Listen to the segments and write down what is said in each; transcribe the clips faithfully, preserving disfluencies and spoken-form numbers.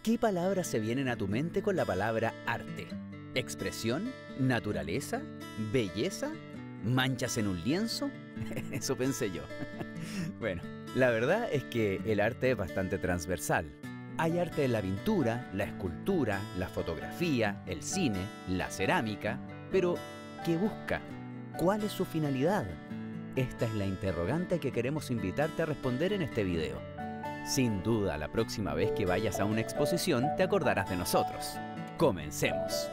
¿Qué palabras se vienen a tu mente con la palabra arte? ¿Expresión? ¿Naturaleza? ¿Belleza? ¿Manchas en un lienzo? Eso pensé yo. Bueno, la verdad es que el arte es bastante transversal. Hay arte en la pintura, la escultura, la fotografía, el cine, la cerámica, pero ¿qué busca? ¿Cuál es su finalidad? Esta es la interrogante que queremos invitarte a responder en este video. Sin duda, la próxima vez que vayas a una exposición te acordarás de nosotros. ¡Comencemos!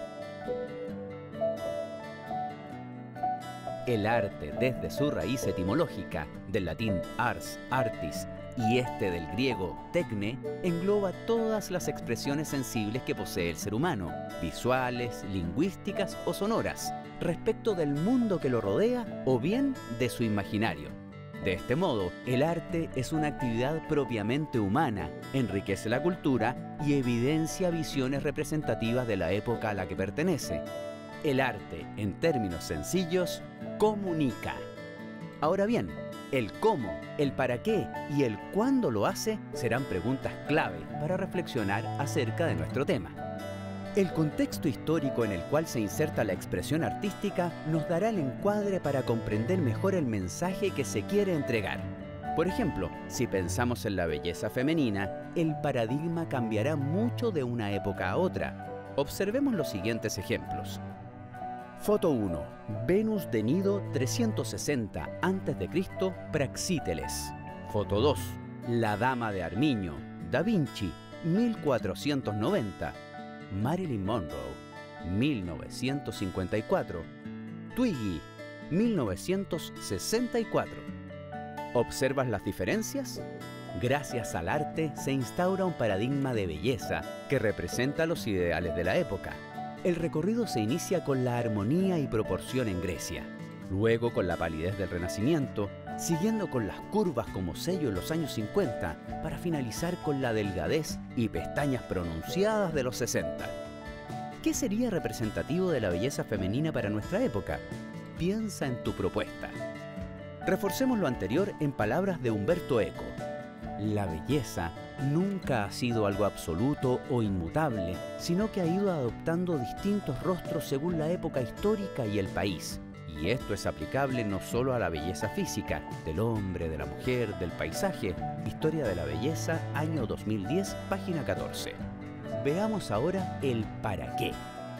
El arte, desde su raíz etimológica, del latín ars, artis, y este del griego tecne, engloba todas las expresiones sensibles que posee el ser humano, visuales, lingüísticas o sonoras, respecto del mundo que lo rodea o bien de su imaginario. De este modo, el arte es una actividad propiamente humana, enriquece la cultura y evidencia visiones representativas de la época a la que pertenece. El arte, en términos sencillos, comunica. Ahora bien, el cómo, el para qué y el cuándo lo hace serán preguntas clave para reflexionar acerca de nuestro tema. El contexto histórico en el cual se inserta la expresión artística nos dará el encuadre para comprender mejor el mensaje que se quiere entregar. Por ejemplo, si pensamos en la belleza femenina, el paradigma cambiará mucho de una época a otra. Observemos los siguientes ejemplos. Foto uno. Venus de Nido trescientos sesenta antes de Cristo, Praxíteles. Foto dos. La Dama de Armiño, Da Vinci, mil cuatrocientos noventa. Marilyn Monroe, mil novecientos cincuenta y cuatro. Twiggy, mil novecientos sesenta y cuatro. ¿Observas las diferencias? Gracias al arte se instaura un paradigma de belleza que representa los ideales de la época. El recorrido se inicia con la armonía y proporción en Grecia, luego con la palidez del Renacimiento, siguiendo con las curvas como sello en los años cincuenta, para finalizar con la delgadez y pestañas pronunciadas de los sesenta. ¿Qué sería representativo de la belleza femenina para nuestra época? Piensa en tu propuesta. Reforcemos lo anterior en palabras de Umberto Eco. La belleza nunca ha sido algo absoluto o inmutable, sino que ha ido adoptando distintos rostros según la época histórica y el país. Y esto es aplicable no solo a la belleza física, del hombre, de la mujer, del paisaje. Historia de la Belleza, año dos mil diez, página catorce. Veamos ahora el para qué.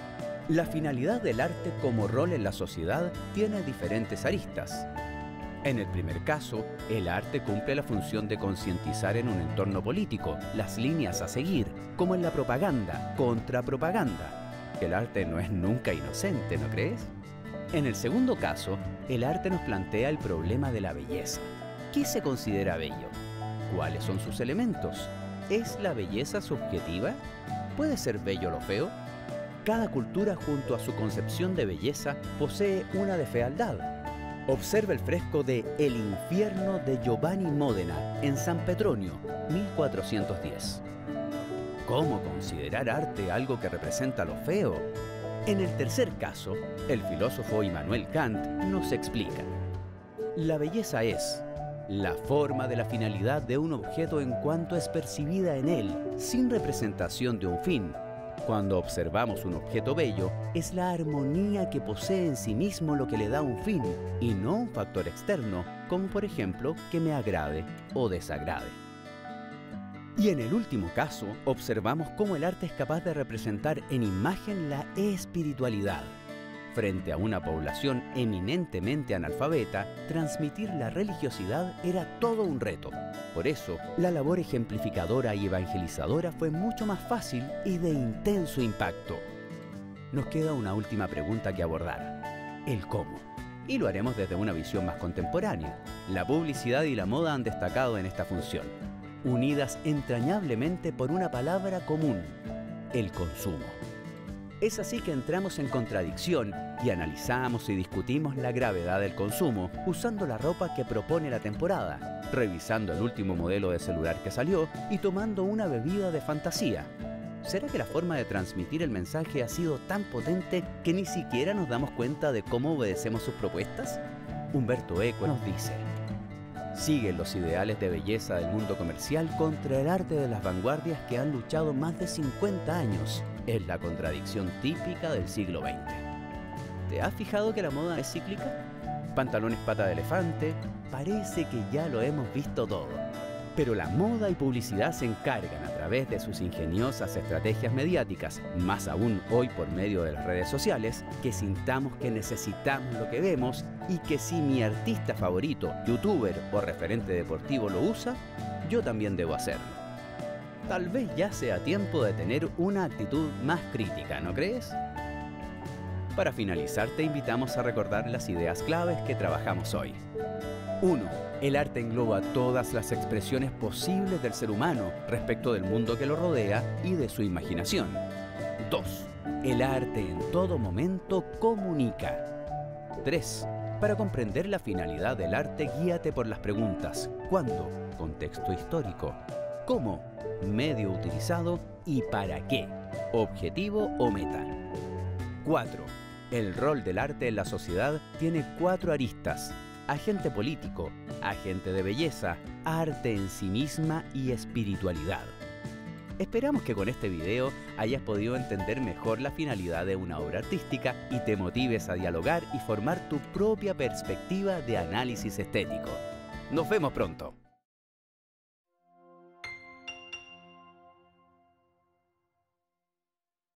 La finalidad del arte como rol en la sociedad tiene diferentes aristas. En el primer caso, el arte cumple la función de concientizar en un entorno político las líneas a seguir, como en la propaganda, contrapropaganda. El arte no es nunca inocente, ¿no crees? En el segundo caso, el arte nos plantea el problema de la belleza. ¿Qué se considera bello? ¿Cuáles son sus elementos? ¿Es la belleza subjetiva? ¿Puede ser bello lo feo? Cada cultura, junto a su concepción de belleza, posee una de fealdad. Observa el fresco de El infierno de Giovanni Modena en San Petronio, mil cuatrocientos diez. ¿Cómo considerar arte algo que representa lo feo? En el tercer caso, el filósofo Immanuel Kant nos explica. La belleza es la forma de la finalidad de un objeto en cuanto es percibida en él, sin representación de un fin. Cuando observamos un objeto bello, es la armonía que posee en sí mismo lo que le da un fin, y no un factor externo, como por ejemplo que me agrade o desagrade. Y en el último caso, observamos cómo el arte es capaz de representar en imagen la espiritualidad. Frente a una población eminentemente analfabeta, transmitir la religiosidad era todo un reto. Por eso, la labor ejemplificadora y evangelizadora fue mucho más fácil y de intenso impacto. Nos queda una última pregunta que abordar: el cómo. Y lo haremos desde una visión más contemporánea. La publicidad y la moda han destacado en esta función, unidas entrañablemente por una palabra común: el consumo. Es así que entramos en contradicción y analizamos y discutimos la gravedad del consumo usando la ropa que propone la temporada, revisando el último modelo de celular que salió y tomando una bebida de fantasía. ¿Será que la forma de transmitir el mensaje ha sido tan potente que ni siquiera nos damos cuenta de cómo obedecemos sus propuestas? Umberto Eco nos dice: Siguen los ideales de belleza del mundo comercial contra el arte de las vanguardias que han luchado más de cincuenta años. Es la contradicción típica del siglo veinte. ¿Te has fijado que la moda es cíclica? Pantalones pata de elefante, parece que ya lo hemos visto todo. Pero la moda y publicidad se encargan a través de sus ingeniosas estrategias mediáticas, más aún hoy por medio de las redes sociales, que sintamos que necesitamos lo que vemos y que si mi artista favorito, youtuber o referente deportivo lo usa, yo también debo hacerlo. Tal vez ya sea tiempo de tener una actitud más crítica, ¿no crees? Para finalizar, te invitamos a recordar las ideas claves que trabajamos hoy. uno. El arte engloba todas las expresiones posibles del ser humano respecto del mundo que lo rodea y de su imaginación. dos. El arte en todo momento comunica. tres. Para comprender la finalidad del arte, guíate por las preguntas: ¿cuándo? Contexto histórico. ¿Cómo? Medio utilizado. ¿Y para qué? Objetivo o meta. cuatro. El rol del arte en la sociedad tiene cuatro aristas: agente político, agente de belleza, arte en sí misma y espiritualidad. Esperamos que con este video hayas podido entender mejor la finalidad de una obra artística y te motives a dialogar y formar tu propia perspectiva de análisis estético. Nos vemos pronto.